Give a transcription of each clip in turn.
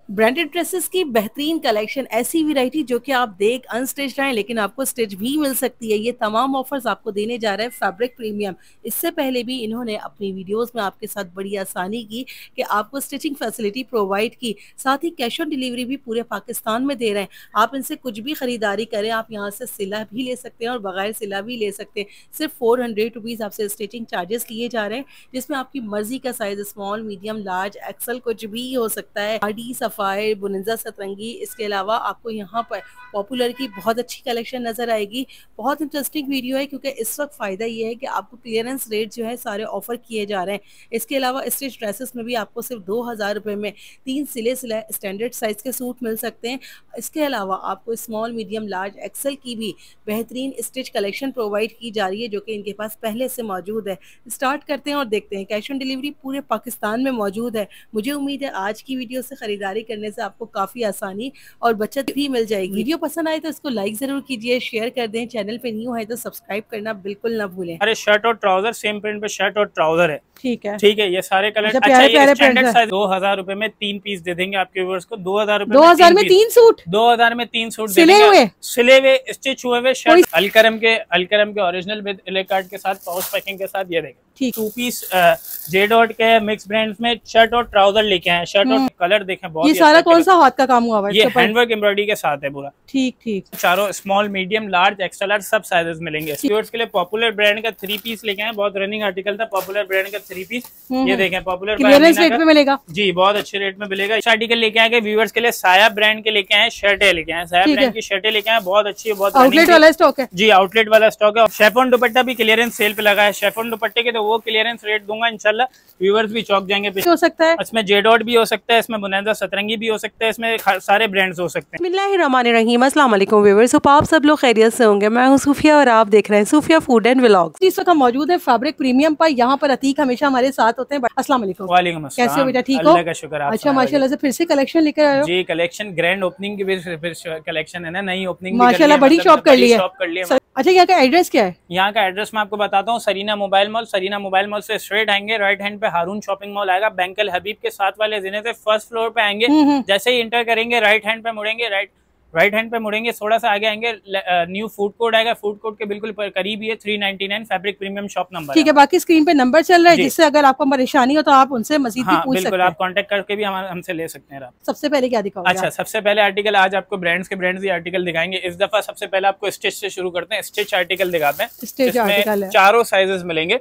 Branded dresses की बेहतरीन collection, ऐसी वैरायटी जो कि आप देख अनस्टिच्ड हैं लेकिन आपको स्टिच भी मिल सकती है। ये तमाम ऑफर्स आपको देने जा रहे हैं फैब्रिक प्रीमियम। इससे पहले भी इन्होंने अपनी वीडियोस में आपके साथ बड़ी आसानी की कि आपको स्टिचिंग फैसिलिटी प्रोवाइड की, साथ ही कैश ऑन डिलीवरी भी पूरे पाकिस्तान में दे रहे हैं। आप इनसे कुछ भी खरीदारी करें, आप यहाँ से सिला भी ले सकते हैं और बगैर सिला भी ले सकते हैं। सिर्फ 400 रुपीज़ आपसे स्टिचिंग चार्जेस लिए जा रहे हैं, जिसमें आपकी मर्जी का size small, medium, large, XL कुछ भी हो सकता है। आरडी, सफायर, बुनिजा, सतरंगी। इसके अलावा आपको यहाँ पर पॉपुलर की बहुत अच्छी कलेक्शन नजर आएगी। बहुत इंटरेस्टिंग वीडियो है क्योंकि इस वक्त फायदा ये है कि आपको क्लियरेंस रेट जो है सारे ऑफर किए जा रहे हैं। इसके अलावा स्टिच ड्रेसेस में भी आपको सिर्फ 2000 रुपये में 3 सिले स्टैंडर्ड साइज के सूट मिल सकते हैं। इसके अलावा आपको स्मॉल, मीडियम, लार्ज, एक्सल की भी बेहतरीन स्टिच कलेक्शन प्रोवाइड की जा रही है जो कि इनके पास पहले से मौजूद है। स्टार्ट करते हैं और देखते हैं। कैश ऑन डिलीवरी पूरे पाकिस्तान में मौजूद है। मुझे उम्मीद है आज की वीडियो से खरीदारी करने से आपको काफी आसानी और बचत भी मिल जाएगी। वीडियो पसंद आए तो इसको लाइक जरूर कीजिए, शेयर कर दें। चैनल पे न्यू है तो सब्सक्राइब करना बिल्कुल ना भूलें। अरे शर्ट और ट्राउजर सेम प्रिंट पे शर्ट और ट्राउजर है। ठीक है, ठीक है, ये सारे कलर अच्छा, प्यारे ये स्टैंडर्ड साइज 2000 रुपए में 3 पीस दे देंगे आपके व्यूअर्स को। 2000 रुपए 2000 में 3 सूट, 2000 में 3 सूट सिले हुए, सिले हुए स्टिच हुए हुए शर्ट अलकरम के ओरिजिनल विद इले कार्ड के साथ, पाउच पैकिंग के साथ। ये देखें 2 पीस जे डॉट के मिक्स ब्रांड्स में शर्ट और ट्राउजर लेके आए। शर्ट और कलर देखें बहुत। ये सारा कौन सा हाथ का काम हुआ है? ये हैंडवर्क एम्ब्रॉयडरी के साथ है पूरा। ठीक ठीक। चारों small, medium, large, extra large सब साइजेस मिलेंगे। व्यूअर्स के लिए पॉपुलर ब्रांड का 3 पीस लेके आए। बहुत रनिंग आर्टिकल था पॉपुलर ब्रांड का 3 पीस। ये देखें पॉपुलर क्लियरेंस रेट में मिलेगा जी, बहुत अच्छे रेट में मिलेगा। इस आर्टिकल लेके आए व्यूअर्स के लिए साया ब्रांड के लेके आए, शर्टें लेके आए। साया ब्रांड की शर्टें लेके आए, बहुत अच्छी है, बहुत आउटलेट वाला स्टॉक है जी, आउटलेट वाला स्टॉक है। शेफॉन दुपट्टा भी क्लियरेंस सेल पे लगा है। शेफॉन दुपट्टे के तो वो क्लियरेंस रेट दूंगा इंशाल्लाह, व्यूअर्स भी चौक जाएंगे। हो सकता है इसमें जे डॉट भी हो सकता है, इसमें बुनियादा सतरंगी भी हो सकता है, इसमें सारे ब्रांड्स हो सकते हैं। बिस्मिल्लाहिर्रहमानिर्रहीम, अस्सलाम वालेकुम व्यूअर्स। आप सब लोग खैरियत से होंगे। मैं हूं सूफिया और आप देख रहे हैं सूफिया फूड एंड व्लॉग्स। इस वक्त मौजूद है फैब्रिक प्रीमियम पर। यहाँ पर अतीक हमेशा हमारे साथ होते हैं। अस्सलाम वालेकुम। वालेकुम अस्सलाम। कैसे हो बेटा? ठीक हो? अल्लाह का शुक्र। अच्छा, माशाल्लाह से फिर से कलेक्शन लेकर आए हो। जी, कलेक्शन ग्रैंड ओपनिंग की फिर कलेक्शन है ना, नई ओपनिंग माशाल्लाह, बड़ी शॉप कर ली है। अच्छा, यहाँ का एड्रेस क्या है? यहाँ का एड्रेस मैं आपको बताता हूँ। Sarina mobile mall. Sarina mobile mall से स्ट्रेट आएंगे, राइट हैंड पे हारून शॉपिंग मॉल आएगा। बैंकल हबीब के साथ वाले जिने से फर्स्ट फ्लोर पे आएंगे। जैसे ही इंटर करेंगे राइट हैंड पे मुड़ेंगे, राइट हैंड पे मुड़ेंगे, थोड़ा सा आगे आएंगे, न्यू फूड कोर्ट आएगा। फूड कोर्ट के बिल्कुल करीब ही है 399 फैब्रिक प्रीमियम शॉप नंबर। ठीक है, बाकी स्क्रीन पे नंबर चल रहा है, जिससे अगर आपको परेशानी हो तो आप उनसे मजीद भी पूछ सकते हैं। आप कांटेक्ट करके भी हमसे ले सकते हैं। सबसे पहले क्या दिखाओगे? अच्छा, सबसे पहले आर्टिकल आज आपको ब्रांड्स ही आर्टिकल दिखाएंगे इस दफा। सबसे पहले आपको स्टिच से शुरू करते हैं। स्टिच आर्टिकल दिखाते हैं। स्टिच आर्टिकल चारों साइजेस मिलेंगे।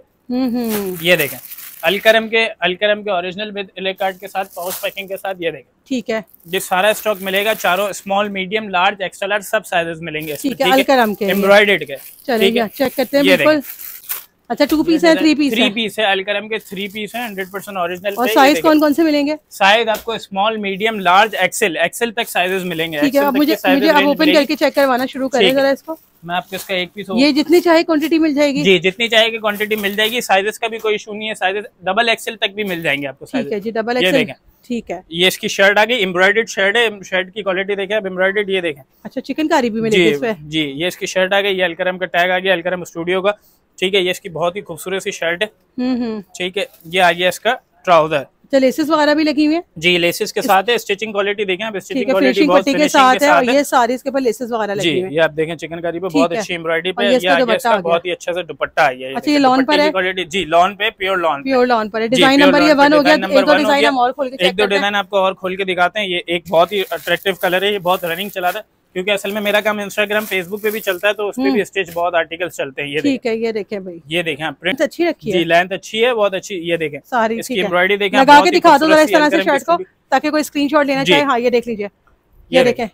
ये देखें अलकरम के ओरिजिनल विद इले कार्ड के साथ, पाउच पैकिंग के साथ। ये देखें, ठीक है, ये सारा स्टॉक मिलेगा। चारों small, medium, large, extra large सब साइजेस मिलेंगे। ठीक है, अलकरम के एम्ब्रॉयडर्ड के। चलिए चेक करते हैं। बिल्कुल अच्छा, 2 पीस है, 3 पीस? 3 पीस है। अलकरम के 3 पीस है, 100% ओरिजिनल। और साइज कौन कौन से मिलेंगे? साइज आपको स्मॉल, मीडियम, लार्ज, एक्सेल तक साइजेस मिलेंगे। ठीक है, अब मुझे अब ओपन करके चेक करवाना शुरू करें जरा इसको। मैं आपको इसका एक पीस, ये जितनी चाहे क्वांटिटी मिल जाएगी? जी, जितनी चाहे की क्वांटिटी मिल जाएगी। साइजेस का भी कोई इशू नहीं है। साइजेस डबल एक्सेल तक भी मिल जाएंगे आपको। ठीक है जी, डबल एक्सेल। ठीक है, ये इसकी शर्ट आ गई, एम्ब्रॉयडर्ड शर्ट है। शर्ट की क्वालिटी देखें आप, एम्ब्रॉयडर्ड। ये देखें, अच्छा, चिकनकारी भी मिलेगी इसमें। जी, ये इसकी शर्ट आ गई। ये अलकरम का टैग आ गया, अलकरम स्टूडियो का। ठीक है, ये इसकी बहुत ही खूबसूरत सी शर्ट है। ठीक है, ये आ गया इसका ट्राउजर। लेसेस वगैरह भी लगी हुई है? जी, लेसेस के साथ है। स्टिचिंग क्वालिटी देखें आप, स्टिचिंग क्वालिटी बहुत फिनिशिंग के साथ है। और ये सारे इसके ऊपर लेसेस वगैरह लगी हुई है। ये आप देखें चिकनकारी पे बहुत अच्छी एम्ब्रॉयडरी पे। ये बहुत ही अच्छा सा दुपट्टा है। अच्छा, ये लॉन पर है? जी, लॉन पे, प्योर लॉन पर है। डिजाइन नंबर ये 1 हो गया। एक दो डिजाइन हम और खोल के एक दो डिजाइन आपको और खोल के दिखाते हैं। ये एक बहुत ही अट्रैक्टिव कलर है। ये बहुत रनिंग चला रहा है क्योंकि असल में मेरा काम इंस्टाग्राम, फेसबुक पे भी चलता है, तो उस पे भी स्टिच बहुत आर्टिकल्स चलते हैं। ये ठीक है, ये देखें भाई, ये देखें प्रिंट अच्छी रखी है। जी, लेंथ अच्छी है, बहुत अच्छी। ये देखें सारी इसकी एम्ब्रॉयडरी देखें, लगा के दिखा दो जरा इस तरह से शर्ट को, ताकि कोई स्क्रीनशॉट लेना चाहे। हाँ, ये देख लीजिए, ये देखें।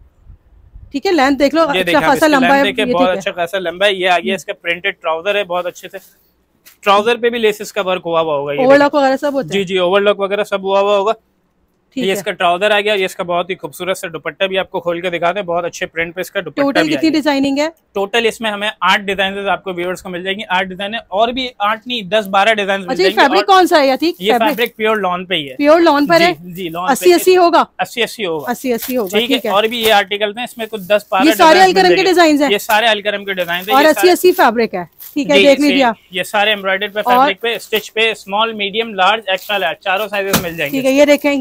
ठीक है, लेंथ देख लो, अच्छा खासा लंबा है, बहुत अच्छा खासा लंबा है। ये आ गया इसका प्रिंटेड ट्राउजर है, बहुत अच्छे से। ट्राउजर पे भी लेसेस का वर्क हुआ होगा। ओवरलॉक वगैरह सब होता है? जी, ओवरलॉक वगैरह सब हुआ होगा। ये इसका ट्राउजर आ गया। ये इसका बहुत ही खूबसूरत सा दुपट्टा भी आपको खोल के दिखाते हैं। बहुत अच्छे प्रिंट पे इसका दुपट्टा। टोटल कितनी डिजाइनिंग है? टोटल इसमें हमें 8 डिजाइन आपको व्यूअर्स को मिल जाएंगी। 8 डिजाइन है, और भी 8 नहीं 10-12 डिजाइन मिल जाएंगे। फैब्रिक कौन सा है? ये फैब्रिक प्योर लॉन पे ही है। प्योर लॉन पर है? जी, लॉन 80-80 होगा। 80-80 होगा। 80-80 होगा। ठीक है, और भी ये आर्टिकल है, इसमें कुछ 10-12 सारे अलकरम के डिजाइन है। ये सारे अलकरम के डिजाइन है और 80-80 फैब्रिक है। ठीक है, देख लीजिए। ये सारे एम्ब्रॉयडर्ड पे, फैब्रिक पे, स्टिच पे, small, medium, large, extra large चारों साइजेस मिल जाएंगे। ठीक है, ये देखें, ये देखें,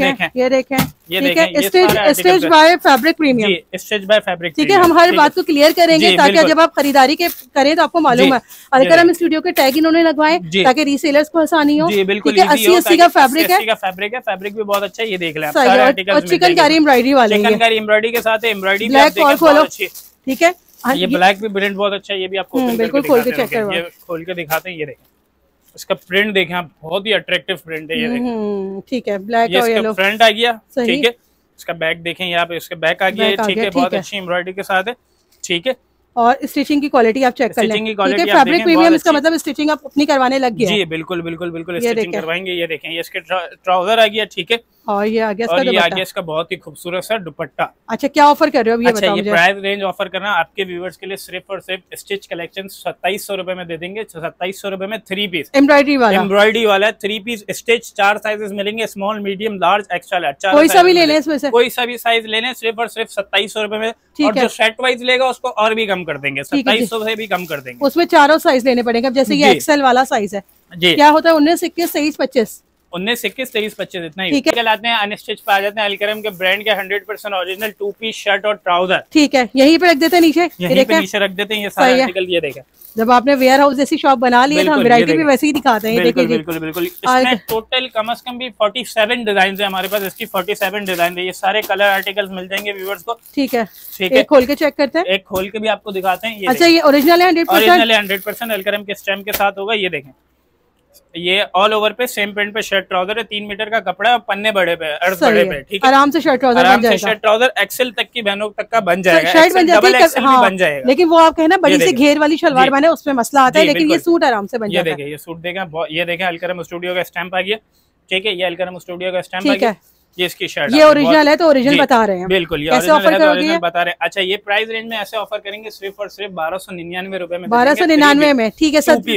ये देखें, ठीक है, stitch by fabric premium, stitch by fabric, ठीक है। हम हर बात को क्लियर करेंगे ताकि जब आप खरीदारी के करें तो आपको मालूम है। अलकरम स्टूडियो के टैग इन्होंने लगवाए ताकि रीसेलर्स को आसानी हो। बिल्कुल 80 का फैब्रिक है, फैब्रिक भी बहुत अच्छा है, ये देख लें। और चिकनकारी एम्ब्रॉयडरी वाले, चिकनकारी एम्ब्रॉयडरी के साथ एम्ब्रॉयडरी ब्लैक और खोलो, ठीक है। ये ब्लैक भी प्रिंट बहुत अच्छा है, ये भी आपको बिल्कुल खोल के चेक करवाओ, ये खोल के दिखाते हैं। ये देखें इसका प्रिंट देखें आप, बहुत ही अट्रैक्टिव प्रिंट है, ये देखें, ठीक है। ब्लैक और येलो फ्रंट आ गया, ठीक है। इसका बैक देखें, यहाँ पे इसका बैक आ गया, ठीक है, बहुत अच्छी एम्ब्रॉयडरी के साथ है, ठीक है। और स्टिचिंग की क्वालिटी आप चेक कर लें, ठीक है। फैब्रिक प्रीमियम इसका मतलब स्टिचिंग आप अपनी करवाने लग गया। जी बिल्कुल बिल्कुल बिल्कुल स्टिचिंग करवाएंगे। ये देखें, ये इसके ट्राउजर आ गया, ठीक है। और ये आ गया इसका दुपट्टा, ये आ गया इसका बहुत ही खूबसूरत सा दुपट्टा। अच्छा, क्या ऑफर कर रहे हो ये बताओ मुझे। प्राइस रेंज ऑफर करना आपके व्यूअर्स के लिए सिर्फ और सिर्फ स्टिच कलेक्शन 2700 रुपए में दे देंगे। 2700 रुपए में 3 पीस एम्ब्रॉयडरी वाला 3 पीस स्टिच, 4 साइजेस मिलेंगे, small, medium, large, extra large, कोई सा भी ले लें इसमें से, कोई सा भी साइज ले लें, सिर्फ और सिर्फ 2700 रुपए में। और जो सेट वाइज लेगा उसको और भी कम कर देंगे, 2700 से भी कम कर देंगे। उसमें चारों साइज लेने पड़ेंगे। जैसे ये एक्सेल वाला साइज है, क्या होता है 19, 21, 23, 25, 19, 21, 23, 25 इतना ही लाते हैं। अनस्टिच पे आ जाते हैं। अलकरम के ब्रांड के 100% ओरिजिनल 2 पीस शर्ट और ट्राउजर, ठीक है, यहीं पे रख देते हैं नीचे, यहीं पे नीचे रख देते हैं ये सारे आर्टिकल। ये देखें, जब आपने वेयर हाउस जैसी शॉप बना ली है तो हम वैरायटी भी वैसे ही दिखाते हैं। बिल्कुल बिल्कुल बिल्कुल। इसमें टोटल कम से कम भी 47 डिजाइन है हमारे पास, इसकी 47 डिजाइन है। ये सारे कलर आर्टिकल्स मिल जाएंगे व्यूअर्स को, ठीक है, ठीक है। खोल के चेक करते हैं, एक खोल के भी आपको दिखाते हैं। अच्छा, ये ओरिजिनल है 100% अलकरम के स्टैम्प के साथ होगा। ये देखें, ये ऑल ओवर पे सेम प्रिंट पे शर्ट ट्राउजर है, 3 मीटर का कपड़ा है, पन्ने बड़े पे, अर्थ बड़े पे, ठीक है। आराम से शर्ट ट्राउजर बन जाएगा, शर्ट ट्राउजर एक्सेल तक की बहनों तक का बन जाएगा, शर्ट बन जाती है, हाँ, बन जाएगा। लेकिन वो आप कहना बड़ी से घेर वाली शलवार बने, उसमें मसला आता है, लेकिन ये सूट आराम से बन जाएगा। ये देखें, ये सूट देखें, ये देखें अलकरम स्टूडियो का स्टैंप आ गया, ठीक है। ये अलकरम स्टूडियो का स्टैंप आ गया, ये इसकी शर्ट, ये ओरिजिनल है तो ओरिजिनल बता रहे हैं, बिल्कुल ये ओरिजिनल बता रहे हैं। अच्छा, ये प्राइस रेंज में ऐसे ऑफर करेंगे सिर्फ और सिर्फ 1299 रुपए में, 1299 में, ठीक है सर।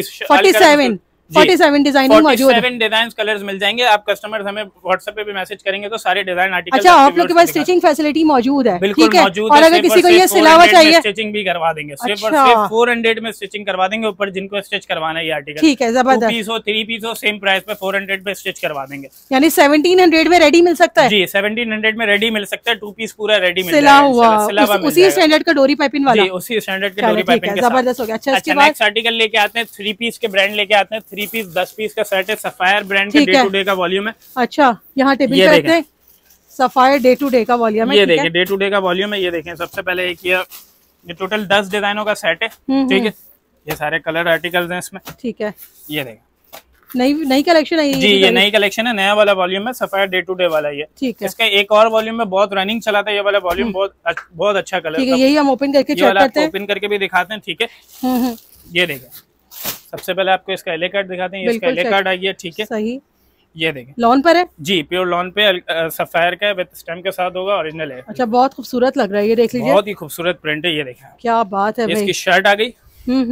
47 डिजाइनिंग मौजूद है, 47 डिजाइन कलर्स मिल जाएंगे। आप कस्टमर्स हमें व्हाट्सएप पे भी मैसेज करेंगे तो सारे डिजाइन आर्टिकल। अच्छा, आप लोग के पास स्टिचिंग फैसिलिटी मौजूद है, बिल्कुल मौजूद है। और अगर किसी को ये सिलावा चाहिए, स्टिचिंग भी करवा देंगे, सिर्फ और सिर्फ 400 में स्टिचिंग करवा देंगे। ऊपर जिनको स्टिच करवाना है ये आर्टिकल, ठीक है, जबरदस्त। 2 पीस हो, 3 पीस हो, सेम प्राइस पे 400 पे स्टिच करवा देंगे। यानी 1700 में रेडी मिल सकता है। जी, 1700 में रेडी मिल सकता है, 2 पीस पूरा रेडी मिल जाएगा, उसी स्टैंडर्ड का डोरी पाइपिंग वाला, उसी स्टैंडर्ड के डोरी पाइपिंग, जबरदस्त हो गया। अच्छा, नेक्स्ट आर्टिकल लेके आते हैं, 3 पीस के ब्रांड लेके आते हैं। 3 पीस 10 पीस सेट है, सफायर ब्रांड का डे टू डे का वॉल्यूम है। अच्छा, यहाँ टेबल पे रखते हैं, सफायर डे टू डे का वॉल्यूम है। ये देखिए, डे टू डे का वॉल्यूम है। ये देखें, सबसे पहले एक ये टोटल 10 डिजाइनों का सेट है, ठीक है। ये सारे कलर आर्टिकल्स हैं इसमें, ठीक है। ये देखें, नई कलेक्शन है जी, ये नई कलेक्शन है, नया वाला वॉल्यूम है, सफायर डे टू डे वाला ये, ठीक है। इसका एक और वॉल्यूम में बहुत रनिंग चला था, ये वाला वॉल्यूम बहुत अच्छा कलर, ठीक है। यही हम ओपन करके चेक करते हैं, ओपन करके भी दिखाते हैं, ठीक है। ये देखें, सबसे पहले आपको इसका एले कार्ड दिखाते हैं। इसका एले कार्ड आ गया, ठीक है, सही। ये देखें, लॉन पर है जी, प्योर लॉन पे, सफायर का विद स्टैम्प के साथ होगा, ओरिजिनल है। अच्छा, बहुत खूबसूरत लग रहा है, ये देख लीजिए, बहुत ही खूबसूरत प्रिंट है। ये देखें, क्या बात है, इसकी शर्ट आ गई,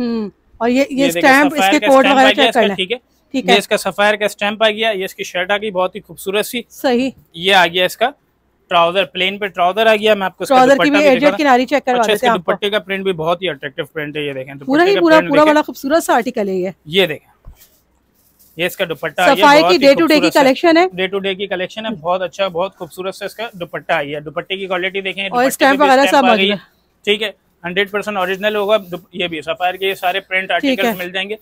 और ये स्टैम्प, इसके कोड वगैरह चेक करना, ठीक है, ठीक है। इसका सफायर का स्टैम्प आ गया, ये इसकी शर्ट आ गई, बहुत ही खूबसूरत सी, सही। ये आ गया इसका ट्राउजर, प्लेन पे ट्राउजर आ गया। मैं आपको ट्राउजर की भी एडजस्ट किनारी चेक करवा देते हैं। दुपट्टे का प्रिंट भी बहुत ही अट्रैक्टिव प्रिंट है, ये देखें, पूरा बड़ा खूबसूरत सा आर्टिकल है ये देखें, ये इसका दुपट्टा, सफाई की डे टू डे की कलेक्शन है, डे टू डे की कलेक्शन है, बहुत अच्छा, बहुत खूबसूरत से इसका दुपट्टा आई है। दुपट्टे की क्वालिटी देखें, और स्टैम्प वगैरह सब आ गया, ठीक है, 100% ओरिजिनल होगा। ये भी सफायर के ये सारे प्रिंट आर्टिकल्स मिल जाएंगे,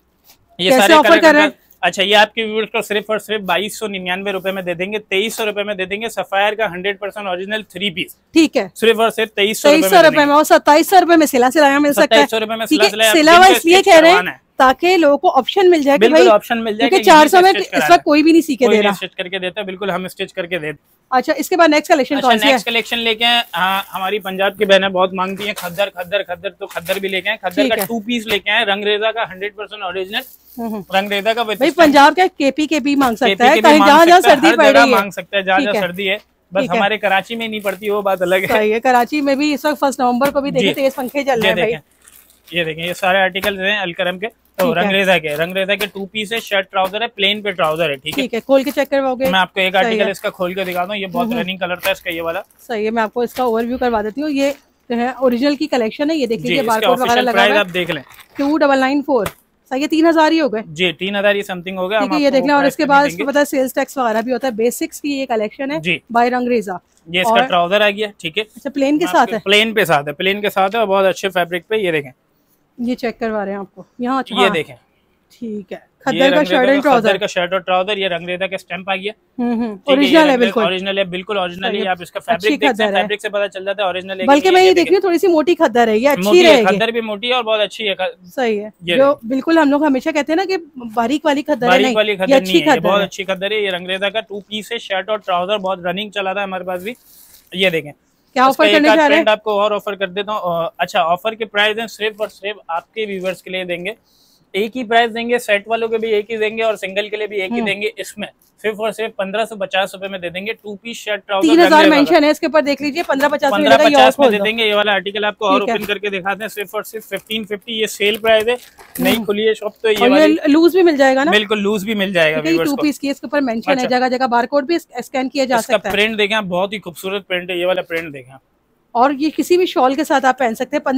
ये सारे ऑफर कर रहे हैं। अच्छा, ये आपके व्यूअर्स को सिर्फ और सिर्फ 2299 रुपए में दे देंगे, 2300 रुपए में दे देंगे। सफायर का 100% ओरिजिनल 3 पीस, ठीक है, सिर्फ और सिर्फ 2300 रुपए में, और 2700 रुपए में सिलाया मिल सकता है। 2700 रुपए में सिलाया इसलिए कह रहे हैं ताकि लोगों को ऑप्शन मिल जाए, बिल्कुल ऑप्शन मिल जाए, क्योंकि 400 में इस वक्त कोई भी नहीं सीखे दे रहा, स्टिच करके देता है, बिल्कुल हम स्टिच करके देते। अच्छा, इसके बाद नेक्स्ट कलेक्शन कौन सी है? नेक्स्ट कलेक्शन लेके आए, हमारी पंजाब की बहनें बहुत मांगती हैं, खद्दर तो खद्दर भी लेके आए। खद्दर का 2 पीस लेके आए, रंगरेजा का 100% ओरिजिनल रंगरेजा का। भाई पंजाब का केपी मांग सकता है, जहाँ सर्दी पड़ रही है मांग सकता है, जहाँ सर्दी है, बस हमारे कराची में नहीं पड़ती, वो बात अलग है। कराची में भी इस वक्त 1 नवंबर को भी देखे तेज पंखे चल रहे हैं। ये देखें, ये सारे आर्टिकल हैं अलकरम के, तो रंगरेजा के 2 पीस है, शर्ट ट्राउजर है, प्लेन पे ट्राउजर है, ठीक है। खोल के चेक करवाओगे? मैं आपको एक आर्टिकल इसका खोल के दिखाता हूँ, ये बहुत रनिंग कलर था इसका, ये वाला, सही है। मैं आपको इसका ओवरव्यू करवा देती हूँ। ये है ओरिजिनल की कलेक्शन है, ये देख लीजिए, बारकोड वगैरह लगा हुआ है, आप देख लें। 2994 सही है, 3000 ही हो गए जी, 3000 ही समथिंग हो गया। ठीक है, ये देख लें। और इसके बाद इसको पता है सेल्स टैक्स वगैरह भी होता है। बेसिक्स की ये कलेक्शन है जी, बाय रंगरेजा। ये इसका ट्राउजर आ गया, ठीक है। अच्छा, प्लेन के साथ है? प्लेन पे साथ है, प्लेन के साथ है और बहुत अच्छे फैब्रिक पे। ये देखें, ये चेक करवा रहे हैं आपको यहाँ। ये देखें, ठीक है, खद्दर का शर्ट एंड ट्राउजर, खद्दर का शर्ट और ट्राउजर। ये रंगरेजा का स्टैंप आ गया, ओरिजिनल है, बिल्कुल ओरिजिनल है, बिल्कुल ओरिजिनल है। आप इसका फैब्रिक देखते हैं, फैब्रिक से पता चल जाता है ओरिजिनल है। बल्कि मैं ये देख रही हूँ थोड़ी सी मोटी खद्दर है, ये अच्छी रहेगी। खद्दर भी मोटी है और बहुत अच्छी है। सही है, जो बिल्कुल हम लोग हमेशा कहते हैं ना कि बारीक वाली खद्दर है, बारीक वाली खद्दर नहीं है, बहुत अच्छी खद्दर है। ये रंगरेजा का 2 पीस है, शर्ट और ट्राउजर, बहुत रनिंग चला था हमारे पास भी। ये देखें, क्या ऑफर करने जा रहे हैं? आपको और ऑफर कर देता हूँ। अच्छा, ऑफर के प्राइस है सिर्फ और सिर्फ आपके व्यूवर्स के लिए देंगे, एक ही प्राइस देंगे। सेट वालों के भी एक ही देंगे और सिंगल के लिए भी एक ही देंगे। इसमें सिर्फ और सिर्फ 1550 रुपए में दे देंगे। 2 पीस शर्ट ट्राउजर 3000 मेंशन है इसके ऊपर, देख लीजिए। 1550 में दे देंगे। ये वाला आर्टिकल आपको और ओपन करके दिखाते हैं, सिर्फ और सिर्फ 1550। ये सेल प्राइस है, नई खुली है शॉप, तो ये लूज भी मिल जाएगा ना? बिल्कुल लूज भी मिल जाएगा। 2 पीस की इसके ऊपर मेंशन है, जगह जगह बारकोड भी स्कैन किया जा सकता है। प्रिंट देखें, बहुत ही खूबसूरत प्रिंट है। ये वाला प्रिंट देखें, और ये किसी भी शॉल के साथ आप पहन सकते हैं।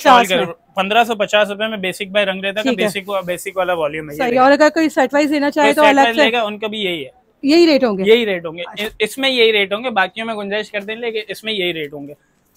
1550 रुपए में बेसिक बाय रंगरेजा का बेसिक वाला वॉल्यूम है। सही। और अगर कोई सेट वाइज लेना चाहे तो अलग से लेगा, उनका भी यही है, यही रेट होंगे, यही रेट होंगे। इसमें यही रेट होंगे, बाकियों में गुंजाइश कर देंगे, लेकिन इसमें यही रेट होंगे।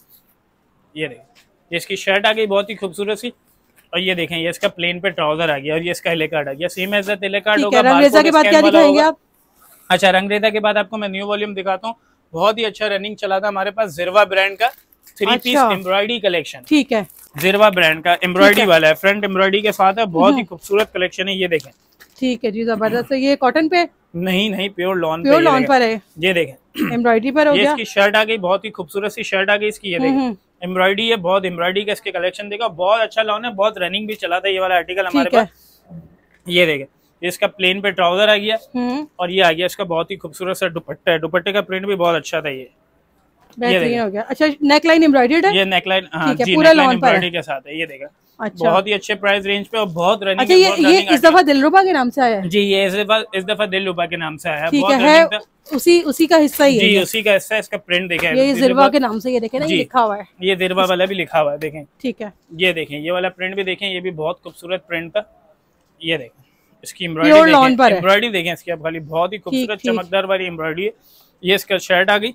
ये देखिए, इसकी शर्ट आ गई बहुत ही खूबसूरत सी। और ये देखें, ये इसका प्लेन पे ट्राउजर आ गया और ये इसका इले कार्ड आ गया। सेम एज इले कार्ड होगा। रंगरेजा के बाद क्या दिखाएंगे आप? अच्छा, रंगरेजा के बाद आपको मैं न्यू वॉल्यूम दिखाता हूँ। बहुत ही अच्छा रनिंग चला था हमारे पास, जिरवा ब्रांड का 3 पीस एम्ब्रॉयडरी कलेक्शन। ठीक है, जिरवा ब्रांड का एम्ब्रॉयडरी वाला है, फ्रंट एम्ब्रॉयडरी के साथ है, बहुत ही खूबसूरत कलेक्शन है। ये देखें, ठीक है जी, जबरदस्त। ये कॉटन पे नहीं, प्योर लॉन पर है। ये देखें, एम्ब्रॉयडरी पर हो गया। इसकी शर्ट आ गई, बहुत ही खूबसूरत सी शर्ट आ गई इसकी। ये देखें, एम्ब्रॉयडरी है, बहुत एम्ब्रॉयडरी का इसके कलेक्शन देखा, बहुत अच्छा लॉन है, बहुत रनिंग भी चला था ये वाला आर्टिकल हमारे पास। ये देखें, इसका प्लेन पे ट्राउजर आ गया और ये आ गया इसका बहुत ही खूबसूरत सा दुपट्टा है। दुपट्टे का प्रिंट भी बहुत अच्छा था। ये बेहतरीन हो गया। अच्छा, नेकलाइन एम्ब्रॉयडर्ड है? ये नेकलाइन, हाँ जी, पूरा लॉन पर एम्ब्रॉयडरी के साथ है। ये देखा, अच्छा, बहुत ही अच्छे प्राइस रेंज पे और बहुत रनिंग। अच्छा, ये इस दफा दिलरुबा के नाम से आया है? जी, ये इस दफा दिलरुबा के नाम से आया है। ठीक है, उसी का हिस्सा ही है। जी, उसी का हिस्सा है। इसका प्रिंट देखें, ये जिरवा के नाम से, ये देखें ना, ये लिखा हुआ है। ये जिरवा वाला भी लिखा हुआ है, देखें। ठीक है, ये देखें, ये वाला प्रिंट भी देखें, ये भी बहुत खूबसूरत प्रिंट था। ये देखें, इसकी एम्ब्रॉयडरी देखें इसकी आप खाली, बहुत ही खूबसूरत चमकदार वाली एम्ब्रॉयडरी है। ये इसका शर्ट आ गई,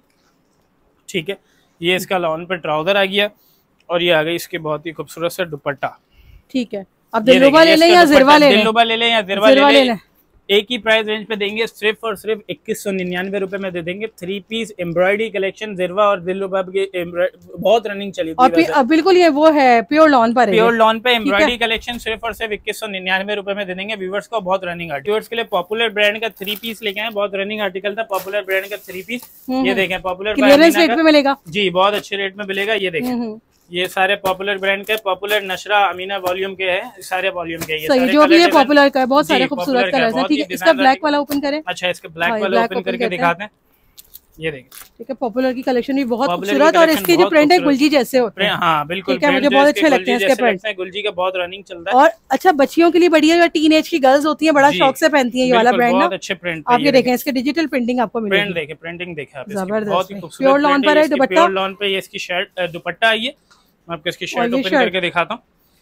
ठीक है। ये इसका लॉन पे ट्राउजर आ गया और ये आ गई इसकी बहुत ही खूबसूरत सा दुपट्टा। ठीक है, अब दिलरुबा ले लें या जिरवा ले लें? दिलरुबा ले लें या जिरवा ले लें, एक ही प्राइस रेंज पे देंगे। सिर्फ और सिर्फ 2199 रुपए में दे देंगे। 3 पीस एम्ब्रॉयडरी कलेक्शन, जिरवा और दिलरुबा की बहुत रनिंग चली थी। और बिल्कुल ये वो है, प्योर लॉन पर है, प्योर लॉन पे एम्ब्रॉयडरी कलेक्शन सिर्फ और सिर्फ 2199 रुपए में दे देंगे व्यूवर्स को। बहुत रनिंग आर्टिकल्स के लिए पॉपुलर ब्रांड का 3 पीस लेके आए, बहुत रनिंग आर्टिकल था पॉपुलर ब्रांड का 3 पीस। ये देखें, पॉपुलर क्लियरेंस रेट में मिलेगा जी, बहुत अच्छे रेट में मिलेगा। ये देखें, ये सारे पॉपुलर ब्रांड के, पॉपुलर नशरा अमीना वॉल्यूम के हैं, सारे वॉल्यूम के। ये सही, जो भी है पॉपुलर का है, बहुत सारे खूबसूरत कलर्स हैं। ठीक है, इसका ब्लैक वाला ओपन करें। अच्छा, इसके ब्लैक वाला ओपन करके दिखाते हैं। ये देखिए, ठीक है, पॉपुलर की कलेक्शन भी बहुत खूबसूरत और इसके जो प्रिंट है गुलजी जैसे होते हैं। हाँ बिल्कुल, मुझे बहुत अच्छे लगते हैं इसके प्रिंट। गुलजी का बहुत रनिंग चल रहा है। और अच्छा, बच्चियों के लिए बढ़िया, जो टीन एज की गर्ल्स होती हैं, बड़ा शौक से पहनती हैं ये वाला ब्रांड ना। बहुत अच्छे प्रिंट आप ये देखें, इसके डिजिटल प्रिंटिंग आपको मिलेगी। प्रिंट देखें, प्रिंटिंग देखें आप, बहुत ही खूबसूरत। प्योर लॉन पर है दुपट्टा, प्योर लॉन पे। ये इसकी शर्ट दुपट्टा आई है, मैं आपको इसकी शर्ट ओपन करके दिखाता हूँ।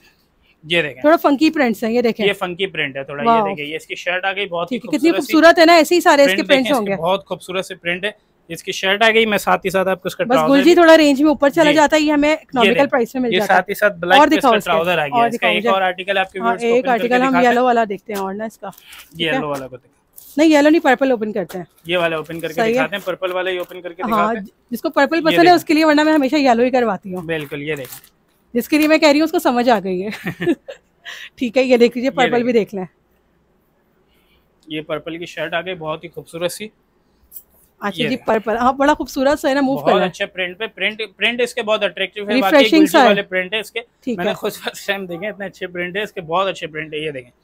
ये देखें, थोड़ा फंकी प्रिंट्स हैं, ये देखें, ये फंकी प्रिंट है थोड़ा। ये देखें, ये इसकी शर्ट आ गई, बहुत ही कितनी खूबसूरत है ना। ऐसे ही सारे इसके प्रिंट्स होंगे, बहुत खूबसूरत से प्रिंट है। इसकी शर्ट आ गई, मैं साथ ही साथ आपको इसका बस गुलजी थोड़ा रेंज में ऊपर चला जाता है, ये हमें इकोनॉमिकल प्राइस में मिल जाता है। साथ ही साथ ब्लैक पे ट्राउजर आ गया। इसका एक और आर्टिकल आपके व्यूअर्स को एक आर्टिकल हम येलो वाला देखते हैं, और ना इसका येलो वाला को नहीं, येलो नहीं, पर्पल ओपन करते हैं। ये वाला ओपन करके दिखाते हैं, पर्पल वाला ही ओपन करके दिखाते हैं। जिसको पर्पल पसंद है उसके लिए, वरना मैं हमेशा येलो ही करवाती हूँ। बिल्कुल, ये देखें, जिसके लिए मैं कह रही हूँ उसको समझ आ गई है। ठीक है, ये देख लीजिए, पर्पल भी देख लें। ये पर्पल की शर्ट आ गई, बहुत ही खूबसूरत सी। अच्छा जी, पर्पल, हाँ, बड़ा खूबसूरत सा है ना, मूव कलर। बहुत अच्छे प्रिंट पे, प्रिंट इसके बहुत अट्रैक्टिव है। रिफ्रेशिंग सा वाले प्रिंट है इसके, मैंने खुद फर्स्ट टाइम देखे, इतने अच्छे प्रिंट है इसके, बहुत अच्छे प्रिंट है। ये देखें,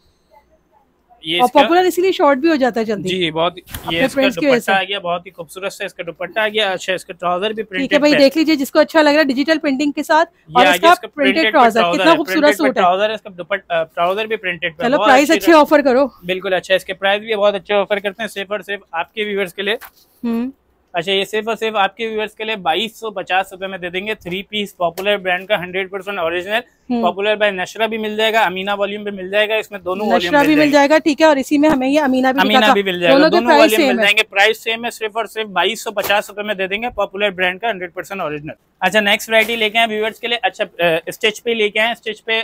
ये और पॉपुलर इसलिए शॉर्ट भी हो जाता है जल्दी जी, बहुत। ये इसका दुपट्टा आ गया, बहुत ही खूबसूरत से इसका दुपट्टा आ गया। अच्छा, इसका ट्राउजर भी प्रिंटेड है। भाई देख लीजिए, जिसको अच्छा लग रहा है डिजिटल प्रिंटिंग के साथ, और इसका प्रिंटेड ट्राउजर, कितना खूबसूरत सूट है। ट्राउजर, इसका दुपट्टा, ट्राउजर भी प्रिंटेड। चलो, प्राइस अच्छे ऑफर करो। बिल्कुल, अच्छा, इसके प्राइस भी बहुत अच्छे ऑफर करते हैं, सिर्फ और सिर्फ आपके व्यूअर्स के लिए। अच्छा ये सिर्फ और सिर्फ आपके व्यूअर्स के लिए 2250 रुपए में दे देंगे। 3 पीस पॉपुलर ब्रांड का 100% ओरिजिनल, पॉपुलर बाय नशरा भी मिल जाएगा, अमीना वॉल्यूम भी मिल जाएगा, इसमें दोनों वॉल्यूम भी मिल जाएगा। ठीक है, और इसी में हमें ये अमीना भी मिल जाएगा, दोनों वॉल्यूम मिल जाएंगे। प्राइस सेम है, सिर्फ और सिर्फ 2250 रुपए में दे देंगे, पॉपुलर ब्रांड का 100% ओरिजिनल। अच्छा नेक्स्ट वैरायटी लेके आए व्यूअर्स के लिए। अच्छा स्टिच पे लेके आए,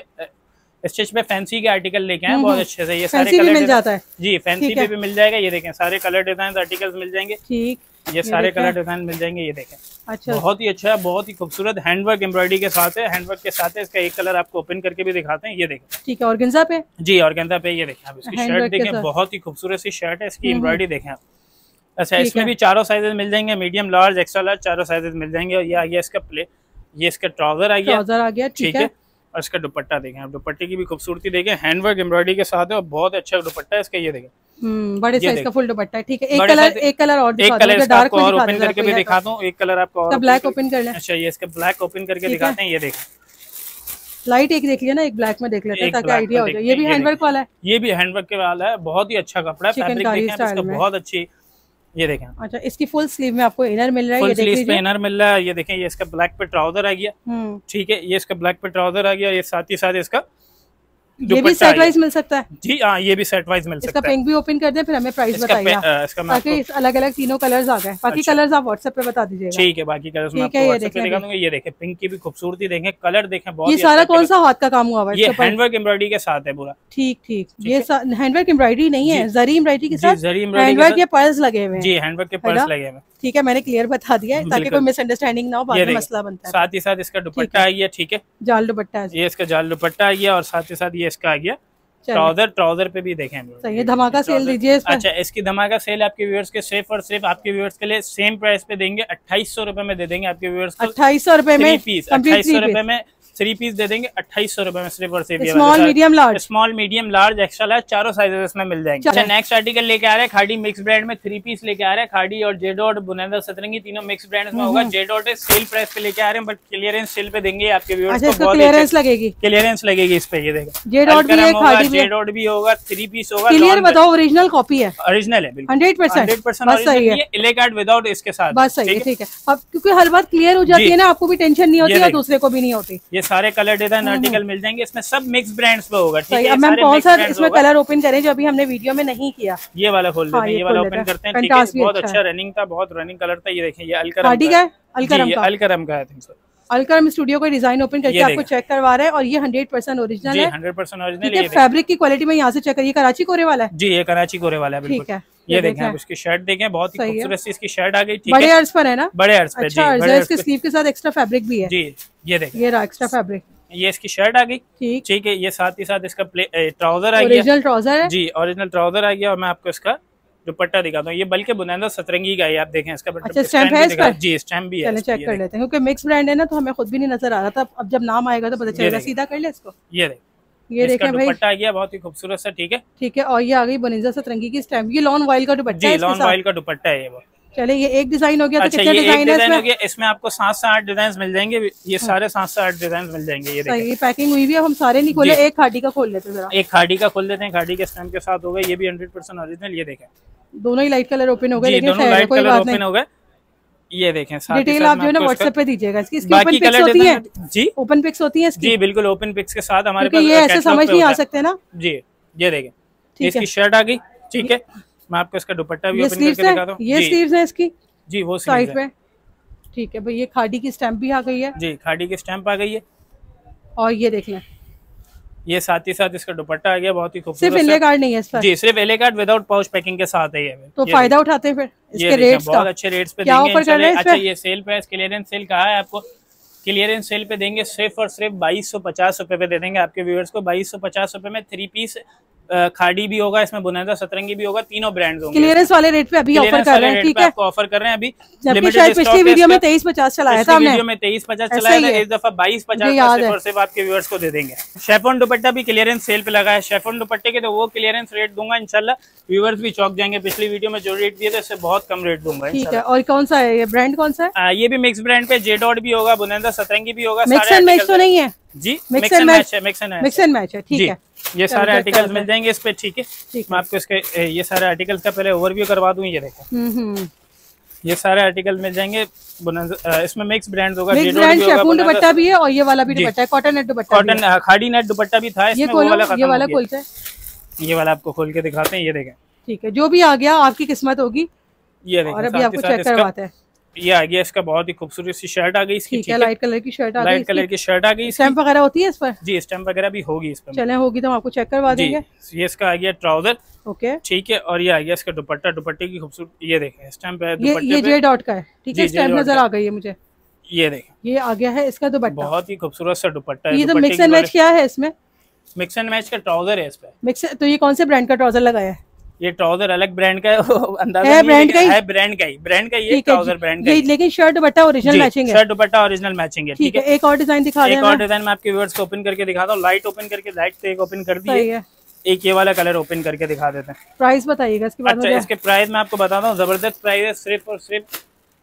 स्टिच पे फैंसी के आर्टिकल लेके आए बहुत अच्छे से। ये सारे कलर मिल जाता है जी, फैंसी पे भी मिल जाएगा। ये देखें सारे कलर डिजाइन आर्टिकल्स मिल जाएंगे। ठीक, ये सारे कलर डिजाइन मिल जाएंगे। ये देखें अच्छा, बहुत ही अच्छा है, बहुत ही खूबसूरत हैंडवर्क एम्ब्रॉयडरी के साथ है। हैंडवर्क के साथ है, इसका एक कलर आपको ओपन करके भी दिखाते हैं। ये देखें, ठीक है, ऑर्गेन्जा पे जी, ऑर्गेन्जा पे। ये देखें आप इसकी शर्ट देखें, बहुत ही खूबसूरत सी शर्ट है, इसकी एम्ब्रॉयडरी देखें आप। अच्छा इसमें भी चारों साइजेस मिल जाएंगे, मीडियम, लार्ज, एक्स्ट्रा लार्ज, चारों साइजेस मिल जाएंगे। और ये आ गया इसका ये इसका ट्राउजर आ गया, ठीक है। और इसका दुपट्टा देखें आप, दुपट्टे की भी खूबसूरती देखें, हैंडवर्क एम्ब्रॉयडरी के साथ है और बहुत अच्छा दुपट्टा है इसका। ये देखें बड़े साइज का फुल दुपट्टा है। ठीक है, एक कलर और डार्क और ओपन करके भी दिखाता हूँ। एक कलर आपको और ब्लैक ओपन कर लें। अच्छा ये इसका ब्लैक ओपन करके दिखाते हैं। ये देखें लाइट एक देख लिया ना, एक ब्लैक में देख लेते हैं ताकि आइडिया हो जाए। ये भी हैंडवर्क वाला है, ये भी हैंडवर्क के वाला है, बहुत ही अच्छा कपड़ा है, फैब्रिक देखें इसका बहुत अच्छी। ये देखें अच्छा, इसकी फुल स्लीव में आपको इनर मिल रहा है, फुल स्लीव पे इनर मिल रहा है। ये देखें, ये इसका ब्लैक पे ट्राउजर आ गया, ठीक है, ये इसका ब्लैक पे ट्राउजर आ गया। ये साथ ही साथ इसका ये भी सेट वाइज मिल सकता है जी, हाँ ये भी सेट वाइज मिल सकता है। इसका पिंक भी ओपन कर दें, फिर हमें प्राइस बताइए ताकि अलग अलग तीनों कलर्स आ गए। बाकी कलर्स आप व्हाट्सएप पे बता दीजिएगा, ठीक है। बाकी कलर्स मैं आपको व्हाट्सएप पे दिखा दूंगा। ये देखें पिंक की भी खूबसूरती देखें, कलर देखें, बहुत। ये सारा कौन सा हाथ का काम हुआ है? ये हैंडवर्क एम्ब्रॉयडरी के साथ है पूरा। ठीक ठीक, ये हैंडवर्क एम्ब्रॉयडरी नहीं है, जरी एम्ब्रॉयडरी के साथ हैंडवर्क के पर्ल्स लगे हुए हैं जी, हैंडवर्क के पर्ल्स लगे हुए। ठीक है, मैंने क्लियर बता दिया है ताकि कोई मिसअंडरस्टैंडिंग ना हो, बाद में मसला बनता है। साथ ही साथ इसका दुपट्टा आ गया, ठीक है, जाल दुपट्टा, ये इसका जाल दुपट्टा आ गया। और साथ ही साथ ये इसका आ गया ट्राउजर पे भी देखें। ये धमाका सेल दीजिए। अच्छा इसकी धमाका सेल आपके व्यूअर्स के सिर्फ और सिर्फ आपके व्यूअर्स के लिए सेम प्राइस पे देंगे, 2800 रुपए में दे देंगे आपके व्यूअर्स को। 2800 रुपए में पीस, 2800 रुपए में 3 पीस दे देंगे 2800 रुपए में सिर्फ और सिर्फ। Small medium large extra large चारों साइजेस में मिल जाएंगे। अच्छा नेक्स्ट आर्टिकल लेके आ रहे हैं खाड़ी मिक्स ब्रांड में, 3 पीस लेके आ रहे हैं। खाड़ी और जे डॉट, बुनैदा, सतरंगी तीनों मिक्स ब्रांड में होगा। जे डॉट सेल प्राइस पे लेके आ रहे हैं, बट क्लियरेंस सेल पे देंगे आपके व्यूअर्स को। क्लियरेंस लगेगी इस पे। ये देखो जे डॉट भी होगा, 3 पीस होगा। क्लियर बताओ, ओरिजिनल कॉपी है, ओरिजिनल है 100%। इलेकार्ड विदाउट इसके साथ बस सही है, ठीक है। अब क्योंकि हर बात क्लियर हो जाती है ना, आपको भी टेंशन नहीं होती और दूसरे को भी नहीं होती। ये सारे कलर डिजाइन आर्टिकल मिल जाएंगे, इसमें सब मिक्स ब्रांड्स पे होगा, ठीक है। अब मैम कौन सा इसमें कलर ओपन करें जो अभी हमने वीडियो में नहीं किया? ये वाला खोल देते हैं, ये वाला ओपन करते हैं, ठीक है। बहुत अच्छा रनिंग था, बहुत रनिंग कलर था। ये देखें, ये अलकरम का है, अलकरम स्टूडियो का डिजाइन ओपन करके आपको चेक करवा रहा है। और ये 100% ओरिजिनल है, 100% ओरिजिनल है। फैब्रिक की क्वालिटी में यहाँ से चेक करिए, कराची कोरे वाला है जी, ये कराची कोरे वाला है, ठीक है। ये देखें आप इसकी शर्ट देखें, बहुत ही खूबसूरत सी इसकी शर्ट आ गई, ठीक है। बड़े अर्ज पर है ना, बड़े अर्ज पे जी। इसके स्लीव के साथ एक्स्ट्रा फैब्रिक भी है जी, ये देखें, ये एक्स्ट्रा फैब्रिक। ये इसकी शर्ट आ गई, ठीक है। ये साथ ही साथ इसका ट्राउजर आ गया, ओरिजिनल ट्राउजर है जी, ओरिजिनल ट्राउजर आ गया। और मैं आपको इसका दुपट्टा दिखाता हूँ, ये बल्कि बुनैदा सतरंगी का है, आप देखें इसका स्टैम्प है इसका जी, स्टैम्प भी है। चलिए चेक कर लेते हैं, क्योंकि मिक्स ब्रांड है ना, तो हमें खुद भी नहीं नजर आ रहा था। अब जब नाम आएगा तो पता चलेगा। सीधा कर ले इसको, ये देखें भाई, दुपट्टा आ गया बहुत ही खूबसूरत सा, ठीक है, ठीक है। और ये आ गई बुनैदा सतरंगी की स्टैम्प, ये लॉन वाइल का दुपट्टा है, लॉन वाइल का दुपट्टा है ये। चलिए ये एक डिजाइन हो गया। अच्छा, तो कितने डिजाइन हो गया? इसमें आपको 7 से 8 डिजाइन मिल जाएंगे, ये सारे 7 से 8 डिजाइन मिल जाएंगे। ये देखिए पैकिंग हुई भी है, हम सारे नहीं खोले, एक खाड़ी का खोल लेते हैं, एक खाड़ी का खोल देते हैं, खाड़ी के स्टैम्प के साथ हो गए। ये भी 100% ओरिजिनल। ये देखें दोनों ही लाइट कलर ओपन हो गए, दोनों लाइट कलर ओपन हो गए। ये देखें, डिटेल आप जो है ना व्हाट्सएप पे दीजिएगा इसकी। ओपन पिक्स होती है जी, ओपन पिक्स होती है इसकी जी, बिल्कुल ओपन पिक्स के साथ हमारे पास। ये ऐसे समझ नहीं आ सकते ना जी। ये देखें, इसकी शर्ट आ गई, ठीक है। मैं आपको इसका दुपट्टा भी ओपन करके दिखाता हूँ। ये स्लीव्स है इसकी जी, वो साइड पे, ठीक है भाई। ये खाड़ी की स्टैम्प भी आ गई है जी, खाड़ी की स्टैम्प आ गई है। और ये देख लें, ये साथ ही साथ इसका दुपट्टा आ गया, बहुत ही खूबसूरत। सिर्फ एले कार्ड नहीं है इस पर जी, सिर्फ एले कार्ड विदाउट पाउच पैकिंग के साथ है ये। तो फायदा उठाते हैं फिर इसके रेट्स का, बहुत अच्छे रेट्स पे देंगे। अच्छा ये सेल प्राइस, क्लियरेंस सेल कहा है आपको, क्लियरेंस सेल पे देंगे सिर्फ और सिर्फ 2250 रुपए पे दे देंगे आपके व्यूअर्स को। 2250 रुपए में 3 पीस खाड़ी भी होगा, इसमें बुनैदा सतरंगी भी होगा, तीनों ब्रांड्स होंगे। क्लियरेंस वाले रेट पे अभी ऑफर कर रहे हैं, ठीक है, आपको ऑफर कर रहे हैं अभी। शायद पिछली वीडियो में 2350 चलाया था हमने, वीडियो में 2350 चलाया था, इस दफा 2250 और सिर्फ आपके व्यूअर्स को दे देंगे। शेफॉन दुपट्टा भी क्लियरेंस सेल पे लगा है, शेफॉन दुपट्टे के तो वो क्लियरेंस रेट दूंगा इंशाल्लाह, व्यूअर्स भी चौक जाएंगे। पिछली वीडियो में जो रेट दिए थे उससे बहुत कम रेट दूंगा, ठीक है। और कौन सा है ये ब्रांड, कौन सा है? ये भी मिक्स ब्रांड पे जे डॉट भी होगा, बुनैदा सतरंगी भी होगा। मिक्स एंड मैच तो नहीं है जी, मिक्स एंड मैच है, मिक्स एंड मैच है, ठीक है। ये सारे आर्टिकल्स मिल जाएंगे इस पे, ठीक है। मैं आपको इसके ये सारे आर्टिकल्स का पहले ओवरव्यू करवा दूं। ये देखें, ये सारे आर्टिकल मिल जाएंगे। इसमें मिक्स ब्रांड होगा, मिक्स ब्रांड शेफून दुपट्टा भी है और ये वाला भी दुपट्टा है, कॉटन नेट दुपट्टा, कॉटन खाड़ी नेट दुपट्टा भी था इसमें। ये वाला खोलते हैं, ये वाला आपको खोल के दिखाते हैं, ये देखें। ठीक है, जो भी आ गया आपकी किस्मत होगी। ये देखें, और अभी आपको चेक करवाते हैं। ये आ गया इसका बहुत ही खूबसूरत सी शर्ट आ गई इसकी। ठीक है, लाइट कलर की शर्ट आ गई, लाइट कलर की शर्ट आ गई। स्टैम्प वगैरह होती है इस पर? जी, स्टैम्प वगैरह भी होगी इस पर। चलें, होगी तो हम आपको चेक करवा देंगे। ये इसका आ गया ट्राउजर। ओके, ठीक है, और ये आ गया इसका दुपट्टा। दुपट्टे की खूबसूरत ये देखें, स्टैम्प है ये जे डॉट का है। ठीक है, स्टैम्प नजर आ गई है मुझे। ये देखें, ये आ गया है इसका दुपट्टा, बहुत ही खूबसूरत सा दुपट्टा है। ये तो मिक्स एंड मैच क्या है इसमें? मिक्स एंड मैच का ट्राउजर है इस पे। मिक्स, तो ये कौन से ब्रांड का ट्राउजर लगाया है? ये ट्राउजर अलग ब्रांड का है, अंदाजा है ब्रांड का ही है, ब्रांड का ये ट्राउजर ब्रांड का है, लेकिन शर्ट दुपट्टा ओरिजिनल मैचिंग है। शर्ट दुपट्टा ओरिजिनल मैचिंग है। ठीक है, एक और डिजाइन दिखा दें। एक और डिजाइन मैं आपके व्यूअर्स को ओपन करके दिखाता हूँ। लाइट ओपन करके, लाइट से एक ओपन कर दी है, एक ये वाला कलर ओपन करके दिखा देते हैं। प्राइस बताइएगा इसके बाद। अच्छा, इसके प्राइस मैं आपको बताता हूँ, जबरदस्त प्राइस है। सिर्फ और सिर्फ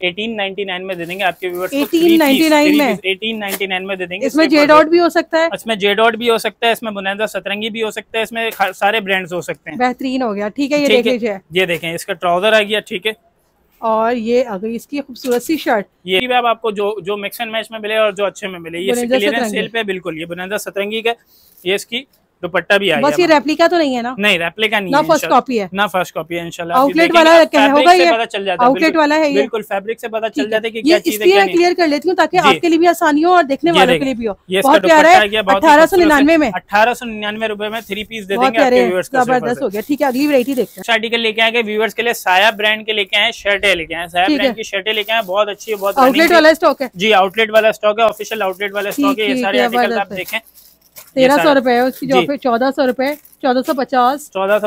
1899 में दे देंगे आपके व्यूअर्स को। 1899 में? 1899 में दे देंगे। इसमें जे डॉट भी हो सकता है, इसमें जे डॉट भी हो सकता है, इसमें बुनैदा सतरंगी भी हो सकता है, इसमें सारे ब्रांड्स हो सकते हैं। बेहतरीन हो गया। ठीक है, ये देख लीजिए, ये देखें, इसका ट्राउजर आ गया। ठीक है, और ये आ गई इसकी खूबसूरत सी शर्ट। ये भी अब आपको जो मिक्स एंड मैच में मिले और जो अच्छे में मिले, ये क्लियरेंस सेल पे बिल्कुल। ये बुनैदा सतरंगी का, ये इसकी दुपट्टा भी आया। बस ये रेप्लिका तो नहीं है ना? नहीं, रेप्लिका नहीं ना, है, फर्स्ट कॉपी है ना? फर्स्ट कॉपी है इंशाल्लाह। आउटलेट वाला होगा, ये पता चल जाता है, आउटलेट वाला है ये, बिल्कुल फैब्रिक से पता चल जाता है कि क्या चीज है। ये क्लियर कर लेती हूँ ताकि आपके लिए भी आसानी हो और देखने वालों के लिए भी हो। ये बहुत प्यारा है, 1899 में। 1899 रुपए में 3 पीस दे देंगे आपके व्यूअर्स को। जबरदस्त हो गया। ठीक है, अगली वैरायटी देखते हैं। आर्टिकल लेके आए व्यूअर्स के लिए, साया ब्रांड के लेके आए, शर्टें लेके आए, साया ब्रांड की शर्टें लेके आए, बहुत अच्छी है, बहुत आउटलेट वाला स्टॉक है। जी, आउटलेट वाला स्टॉक है, ऑफिशियल आउटलेट वाला स्टॉक है। ये सारे आर्टिकल आप देखें, 1300 रुपए है उसकी जो 1400 रुपए, 1450,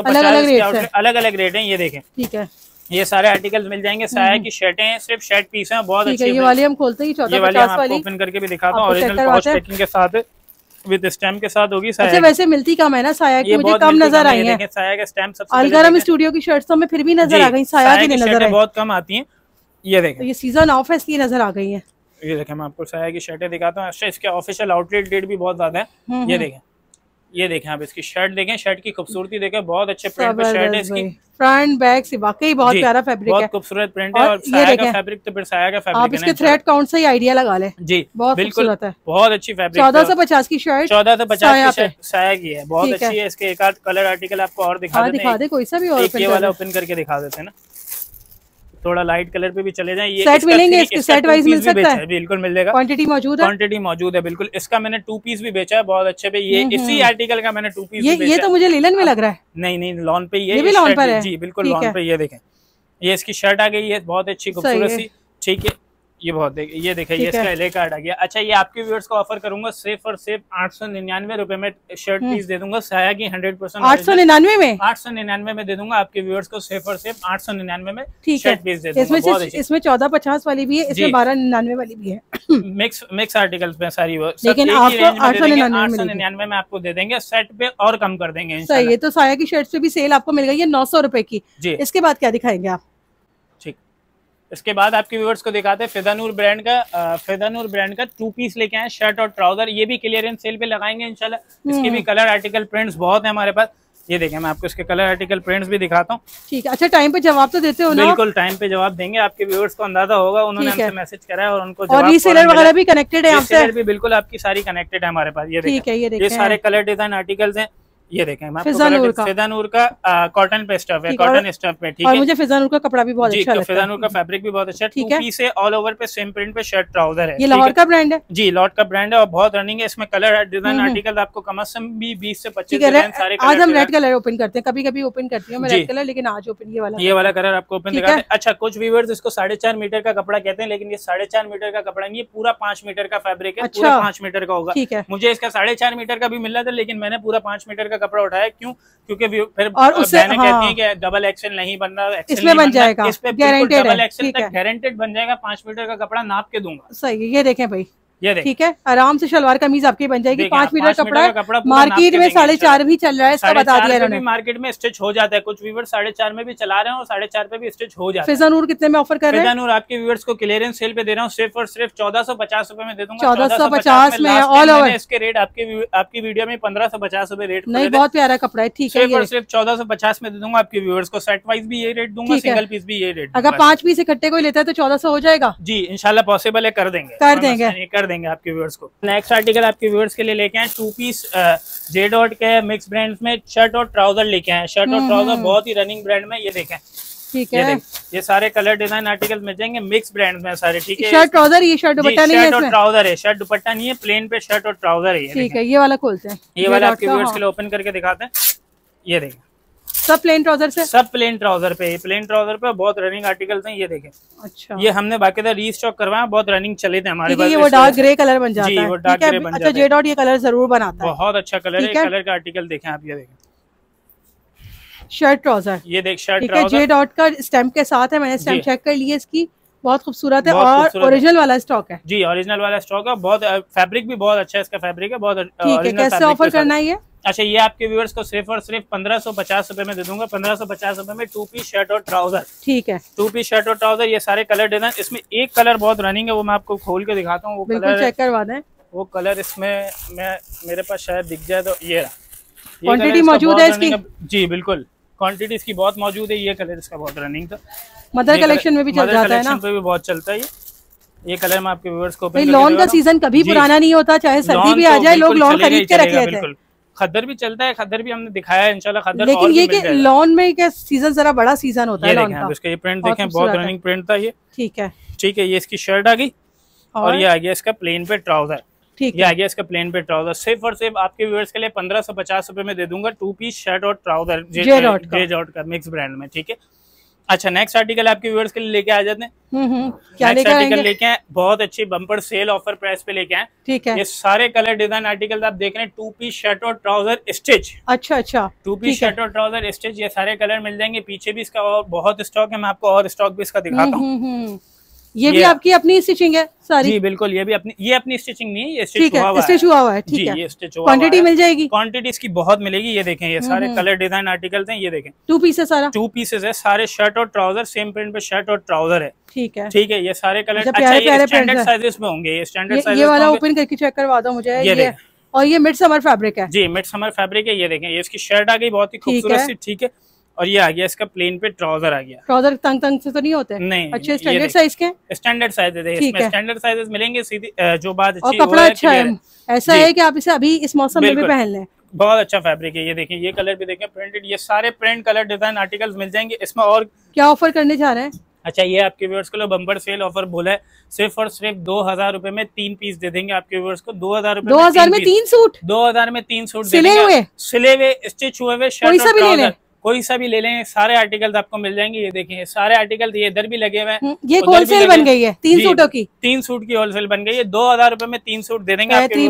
1450 अलग अलग रेट है। ये देखें, ठीक है, ये सारे आर्टिकल मिल जाएंगे। साया की शर्टें हैं, सिर्फ शर्ट पीस हैं, बहुत अच्छी। ये वाली हम खोलते ही 1450 वाली ओपन करके भी दिखाता हूँ, ओरिजिनल पॉश पैकिंग के साथ विद स्टैम्प के साथ होगी। अच्छा, वैसे मिलती कम है ना साया की? मुझे कम नजर आई है। साया का स्टैम्प सबसे अलगरम स्टूडियो की शर्ट्स तो में फिर भी नजर आ गई, साया की नजर आई, बहुत कम आती है। ये देखें, ये सीजन ऑफ है इसलिए नजर आ गई है। ये देखें, मैं आपको साया की शर्टें दिखाता हूँ। अच्छा, इसके ऑफिशियल आउटलेट डेट भी बहुत ज्यादा है। ये देखें, ये देखें आप इसकी शर्ट देखें, शर्ट की खूबसूरती देखें, बहुत अच्छे प्रिंट पे शर्ट है इसकी। फ्रंट बैक से वाकई बहुत प्यारा फैब्रिक है, बहुत खूबसूरत प्रिंट है। और साया का फैब्रिक तो फिर साया का फैब्रिक आप इसके थ्रेड काउंट से ही आइडिया लगा ले। जी, बहुत खूबसूरत है, बहुत अच्छी फैब्रिक। 1450 की शर्ट, 1450 की साया की है, बहुत अच्छी है। इसके एक आध कलर आर्टिकल आपको और दिखा दे, कोई सा भी और ये वाला ओपन करके दिखा देते हैं ना, थोड़ा लाइट कलर पे भी चले जाएं। ये सेट मिलेंगे, इसके सेट वाइज मिल सकता है, बिल्कुल मिल जाएगा। क्वांटिटी मौजूद है, क्वांटिटी मौजूद है बिल्कुल। इसका मैंने 2 पीस भी बेचा है बहुत अच्छे पे। ये इसी आर्टिकल का मैंने 2 पीस भी बेचा। ये तो मुझे लीलन में लग रहा है। नहीं, लॉन पे ये भी लॉन पर है। जी बिल्कुल लॉन पे। ये देखें, ये इसकी शर्ट आ गई है, बहुत अच्छी खूबसूरत सी। ठीक है, ये बहुत ये देखे, ये इसका एले कार्ड आ गया। अच्छा, ये आपके व्यूअर्स को ऑफर करूंगा सिर्फ और सिर्फ 899 रुपए में शर्ट पीस दे दूंगा, साया की 100%। 899 में? 899 में दे दूंगा आपके व्यूअर्स को सिर्फ और सिर्फ 899 में शर्ट पीस दे दूंगा। इसमें 1450 वाली भी है, इसमें 1299 वाली भी है। मिक्स आर्टिकल्स में सारी, लेकिन आपको 899 में आपको दे देंगे, सेट पे और कम कर देंगे। सही है, तो साया की शर्ट पे भी सेल आपको मिल गई है 900 रुपए की। इसके बाद क्या दिखाएंगे आप? इसके बाद आपके व्यूअर्स को दिखाते हैं फिदानूर ब्रांड का 2 पीस लेके आए, शर्ट और ट्राउजर। ये भी क्लियरेंस सेल पे लगाएंगे इंशाल्लाह। इसके भी कलर आर्टिकल प्रिंट्स बहुत है हमारे पास। ये देखें, मैं आपको इसके कलर आर्टिकल प्रिंट्स भी दिखाता हूँ। ठीक है, अच्छा टाइम पे जवाब तो देते हो ना? बिल्कुल टाइम पे जवाब देंगे, आपके व्यूअर्स को अंदाजा होगा, उन्होंने हमसे मैसेज करा है और उनको और रीसेलर वगैरह भी कनेक्टेड है आपसे? भी बिल्कुल आपकी सारी कनेक्टेड है हमारे पास। ये देखें, ये सारे कलर डिजाइन आर्टिकल्स हैं। ये देखें, फिजानूर का कॉटन पे स्टफ है, कॉटन स्टफ पे। ठीक है, और मुझे फिजानूर का कपड़ा भी बहुत अच्छा लगता है। फिजानूर का फैब्रिक भी बहुत अच्छा है। 2 पीस है, ऑल ओवर पे सेम प्रिंट पे शर्ट ट्राउजर है। ये लाहौर का ब्रांड है? जी, लाहौर का ब्रांड है और बहुत रनिंग है। इसमें कलर डिजाइन आर्टिकल आपको कम से कम भी 20 से 25 डिजाइन सारे। आज हम रेड कलर ओपन करते हैं, कभी कभी ओपन करती हूँ मैं रेड कलर, लेकिन आज ओपन ये वाला कलर आपको ओपन दिखाते हैं। अच्छा, कुछ व्यूअर्स इसको 4.5 मीटर का कपड़ा कहते हैं, लेकिन ये 4.5 मीटर का कपड़ा नहीं है, पूरा 5 मीटर का फैब्रिक है, पूरा 5 मीटर का होगा। मुझे इसका 4.5 मीटर का भी मिल रहा था, लेकिन मैंने पूरा 5 मीटर का कपड़ा उठाया। क्यों? क्योंकि फिर और उससे कहती है कि डबल एक्सेल नहीं बन रहा, इसमें बन जाएगा, इस पे गारंटेड, डबल एक्सेल तक गारंटेड बन जाएगा। 5 मीटर का कपड़ा नाप के दूंगा। सही है, ये देखें भाई, ठीक है, आराम से शलवार कमीज आपकी बन जाएगी। 5 मीटर कपड़ा मार्केट में 4.5 भी चल रहा है, इसका बता दिया इन्होंने। मार्केट में स्टिच हो जाता है, कुछ व्यूअर्स 4.5 में भी चला रहे हैं और 4.5 पे भी स्टिच हो जाता है। फिजा नूर कितने में ऑफर कर रहे हैं? फिजा नूर आपके व्यूअर्स को क्लियरेंस सेल पे दे रहा हूँ, सिर्फ और सिर्फ 1450 रुपए में दे दूंगा। 1450 में ऑल ओवर। इसके रेट आपकी वीडियो में 1550 रुपए रेट नहीं, बहुत प्यारा कपड़ा है। ठीक है, सिर्फ और सिर्फ 1450 में दे दूंगा आपके व्यूअर्स को। सेट वाइज भी यही रेट दूंगा, सिंगल पीस भी यही रेट। अगर 5 पीस इकट्ठे कोई लेता है तो 1400 हो जाएगा जी, इंशाल्लाह पॉसिबल है, कर देंगे आपके व्यूअर्स को। नेक्स्ट आर्टिकल आपके व्यूअर्स के लिए लेके आए 2 पीस जे डॉट के मिक्स ब्रांड्स में शर्ट और ट्राउजर लेके आए। शर्ट और ट्राउजर बहुत ही रनिंग ब्रांड में, ये देखें। ठीक है, ये सारे कलर डिजाइन आर्टिकल मिल जाएंगे मिक्स ब्रांड में सारे। ठीक है, शर्ट ट्राउजर, ये शर्ट दुपट्टा नहीं है, शर्ट और ट्राउजर है, शर्ट दुपट्टा नहीं है, प्लेन पे शर्ट और ट्राउजर है। ठीक है, ये वाला खोलते हैं, ये वाला आपके व्यूअर्स के लिए ओपन करके दिखाते हैं। ये देखें, सब प्लेन ट्राउजर से, सब प्लेन ट्राउजर पे, प्लेन ट्राउजर पे बहुत रनिंग आर्टिकल्स हैं। ये देखें, अच्छा, ये हमने बाकायदा रीस्टॉक करवाया, बहुत रनिंग चले थे हमारे पास। ये वो डार्क ग्रे कलर बन जाता है। वो डार्क ग्रे बन जाता है। जे डॉट ये कलर जरूर बनाता है, बहुत अच्छा कलर है। कलर का आर्टिकल देखें आप, ये देखें शर्ट ट्राउजर, ये देख शर्ट ट्राउजर जे डॉट का स्टैम्प के साथ है। मैंने स्टैम्प चेक कर लिया, इसकी बहुत खूबसूरत है और ओरिजिनल वाला स्टॉक है। जी, ओरिजिनल वाला स्टॉक है, बहुत फैब्रिक भी बहुत अच्छा है, इसका फैब्रिक है बहुत। ठीक है, कैसे ऑफर करना है ये? अच्छा, ये आपके व्यूअर्स को सिर्फ और सिर्फ 1550 रुपए में दे दूंगा। 1550 रुपए में 2 पीस शर्ट और ट्राउजर। ठीक है, 2 पीस शर्ट और ट्राउजर। ये सारे कलर डिजाइन, इसमें एक कलर बहुत रनिंग है, वो मैं आपको खोल के दिखाता हूँ। वो कलर चेक करवा दें। वो कलर इसमें मेरे पास शायद दिख जाए तो ये क्वांटिटी मौजूद है इसकी? जी बिल्कुल, क्वांटिटी इसकी बहुत मौजूद है। ये कलर इसका बहुत रनिंग था, मदर कलेक्शन में भी चल जाता है ना, पे भी बहुत चलता है। ये कलर मैं आपके व्यूअर्स को लॉन का सीजन कभी पुराना नहीं होता, चाहे सर्दी भी आ जाए, लोग लॉन खरीद के रख लेते हैं। खद्दर भी चलता है, खद्दर भी हमने दिखाया है इंशाल्लाह खद्दर। लेकिन ये कि लॉन में क्या सीजन जरा बड़ा सीजन होता है लॉन का। इसका ये प्रिंट देखें, बहुत रनिंग प्रिंट था ये। ठीक है, ठीक है, ये इसकी शर्ट आ गई और ये आ गया इसका प्लेन पे ट्राउजर। ठीक ये आ गया इसका प्लेन पे ट्राउजर। सिर्फ और सिर्फ आपके व्यूअर्स के लिए 1550 रुपए में दे दूंगा 2 पीस शर्ट और ट्राउजर जे डॉट का मिक्स ब्रांड में। ठीक है, अच्छा नेक्स्ट आर्टिकल आपके व्यूअर्स के लिए लेके आ जाते हैं। क्या आर्टिकल लेके आए, बहुत अच्छी बम्पर सेल ऑफर प्राइस पे लेके आए। ठीक है, ये सारे कलर डिजाइन आर्टिकल आप देख रहे हैं, 2 पीस शर्ट और ट्राउजर स्टिच। अच्छा अच्छा, 2 पीस शर्ट और ट्राउजर स्टिच, ये सारे कलर मिल जाएंगे। पीछे भी इसका और बहुत स्टॉक है, मैं आपको और स्टॉक भी इसका दिखाता हूँ। ये भी आपकी अपनी स्टिचिंग है सारी? जी बिल्कुल, ये अपनी स्टिचिंग नहीं है, ये स्टिच हुआ हुआ है। ठीक है, ये स्टिच हुआ। क्वांटिटी मिल जाएगी? क्वांटिटी इसकी बहुत मिलेगी। ये देखें, ये सारे कलर डिजाइन आर्टिकल्स हैं। ये देखें, 2 पीस है सारा? 2 पीसेस है सारे, शर्ट और ट्राउजर, सेम प्रिंट पे शर्ट और ट्राउजर है। ठीक है, ठीक है, ये सारे कलर अच्छा, ये स्टैंडर्ड साइजेस में होंगे। ये स्टैंडर्ड साइजेस, ये वाला ओपन करके चेक करवा दो मुझे। ये और ये मिड समर फैब्रिक है? जी, मिड समर फैब्रिक है। ये देखें, ये इसकी शर्ट आ गई बहुत ही खूबसूरत सी। ठीक है, और ये आ गया इसका प्लेन पे ट्राउजर आ गया। ट्राउजर तंग से तो नहीं होते? नहीं, अच्छे स्टैंडर्ड साइज के? स्टैंडर्ड साइज है, इसमें स्टैंडर्ड साइजेस मिलेंगे। सीधी जो बात अच्छी, और कपड़ा अच्छा है, ऐसा है कि आप इसे अभी इस मौसम में भी पहन लें। बहुत अच्छा फैब्रिक है। ये देखें, ये कलर भी देखें प्रिंटेड, ये सारे प्रिंट कलर डिजाइन आर्टिकल्स मिल जाएंगे इसमें। और क्या ऑफर करने जा रहे हैं? अच्छा, ये आपके व्यूअर्स के लिए बम्पर सेल ऑफर बोला है, सिर्फ और सिर्फ 2000 रुपए में 3 पीस दे देंगे आपके व्यूअर्स को। 2000 रुपए 2000 में 3 सूट? 2000 में 3 सूट सिले हुए स्टिच हुए हुए शर्ट और ट्राउजर, कोई सा भी ले लें, सारे आर्टिकल्स आपको मिल जाएंगे। ये देखें, सारे आर्टिकल ये इधर भी लगे हुए हैं। ये होलसेल बन गई है 3 सूटों की? 3 सूट की होलसेल बन गई है। 2000 रुपए में 3 सूट दे देंगे आपके।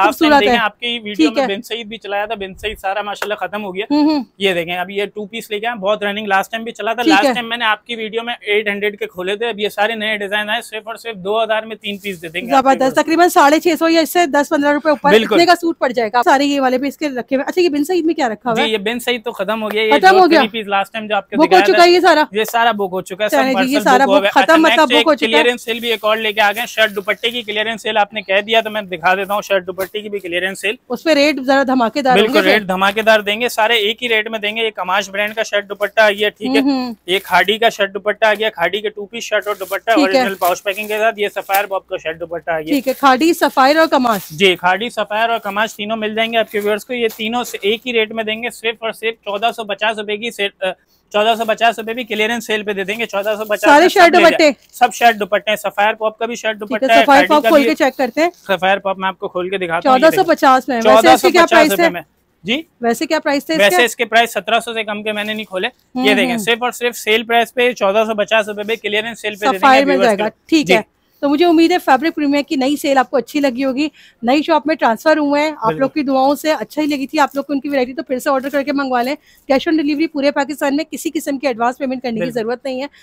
आपकी वीडियो में बिन सईद भी चलाया था, बिन सईद सारा माशाल्लाह खत्म हो गया। ये देखें, अब ये 2 पीस लेके आए, बहुत रनिंग, लास्ट टाइम भी चला था। लास्ट टाइम मैंने आपकी वीडियो में 800 के खोले थे। अब ये सारे नए डिजाइन आए, सिर्फ और सिर्फ 2000 में 3 पीस दे देंगे। जबरदस्त, तकरीबन 650 या इससे 10-15 रुपए ऊपर इतने का सूट पड़ जाएगा। सारे ये वाले भी इसके रखे हुए। अच्छा, ये बिन सईद में क्या रखा हुआ है? ये बिन सईद तो खत्म हो गया, खत्म हो गया। लास्ट टाइम जो आपके बुक हो चुका है, ये सारा बुक हो चुका है। ये सारा बुक खत्म, मतलब बुक हो चुका है। क्लियरेंस सेल भी एक और लेके आ गए, शर्ट दुपट्टे की क्लियरेंस सेल आपने कह दिया तो मैं दिखा देता हूँ। शर्ट दुपट्टे की भी क्लियरेंस सेल, उस पे रेट जरा धमाकेदार, बिल्कुल रेट धमाकेदार देंगे, सारे एक ही रेट में देंगे। ये कमाश ब्रांड का शर्ट दुपट्टा आ गया। ठीक है, ये खाड़ी का शर्ट दुपट्टा आ गया, खाड़ी के 2 पीस शर्ट और दुपट्टा ओरिजिनल पाउच पैकिंग के साथ। ये सफायर पॉप का शर्ट दुपट्टा आ गया। ठीक है, खाड़ी, सफायर और कमाश। जी, खाड़ी, सफायर और कमाश तीनों मिल जाएंगे आपके व्यूअर्स को। ये तीनों से एक ही रेट में देंगे, सिर्फ और सिर्फ 1450 रुपए की सेट। 1450 रुपए भी क्लियरेंस सेल पे दे देंगे। 1450 सारे शर्ट दुपट्टे, सब शर्ट दुपट्टे। सफायर पॉप का भी शर्ट दुपट्टा है। सफायर पॉप खोल के चेक करते हैं। सफायर पॉप मैं आपको खोल के दिखाता हूँ। 1450 में। वैसे इसकी क्या प्राइस है जी? वैसे क्या प्राइस थे? वैसे इसके प्राइस 1700 से कम के मैंने नहीं खोले। ये देखें, सिर्फ और सिर्फ सेल प्राइस पे 1450 रुपए पे क्लियरेंस सेल पे सफायर मिल जाएगा। ठीक है, तो मुझे उम्मीद है फैब्रिक प्रीमियर की नई सेल आपको अच्छी लगी होगी। नई शॉप में ट्रांसफर हुए हैं, आप लोग की दुआओं से अच्छा ही लगी थी आप लोग को उनकी वैरायटी, तो फिर से ऑर्डर करके मंगवा लें। कैश ऑन डिलीवरी पूरे पाकिस्तान में, किसी किस्म की एडवांस पेमेंट करने की जरूरत नहीं है।